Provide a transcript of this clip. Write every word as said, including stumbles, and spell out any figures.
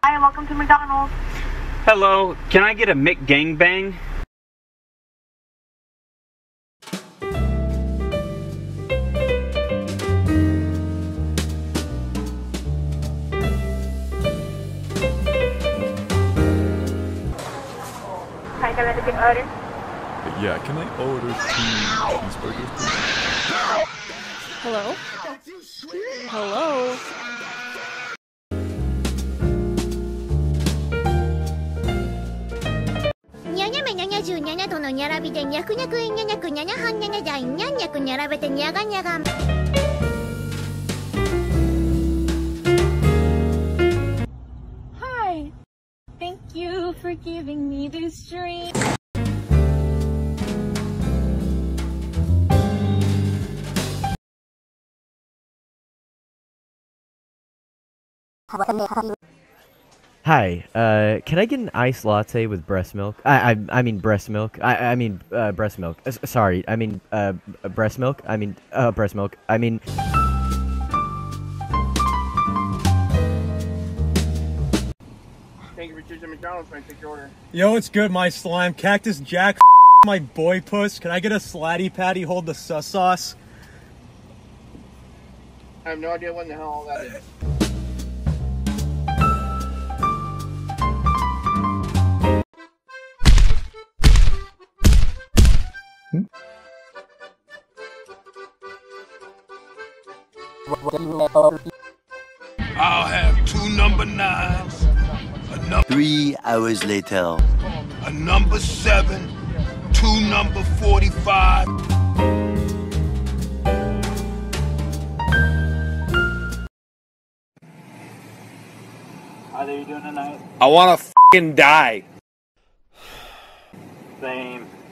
Hi, welcome to McDonald's. Hello, can I get a McGangbang? Hi, can I get an order? Yeah, can I order two cheeseburgers, please? Hello? Hello? Nyanya menyanya ju nyanya tono nyara bide nyaku nyaku nyanya ku nyanya han nyanya jai nyanya ku nyara bete nyaga nyaga. Hi. Thank you for giving me this dream. Hi, uh, can I get an iced latte with breast milk? I, I, I mean breast milk. I, I mean, uh, breast milk. Uh, sorry, I mean, uh, breast milk. I mean, uh, breast milk. I mean. Thank you for choosing McDonald's. Can I take your order? Yo, it's good, my slime. Cactus Jack, my boy puss. Can I get a slatty patty, hold the sus sauce? I have no idea what in the hell all that is. I'll have two number nines, a number Three hours later. a number seven, two number forty-five. How are you doing tonight? I wanna f***ing die. Same.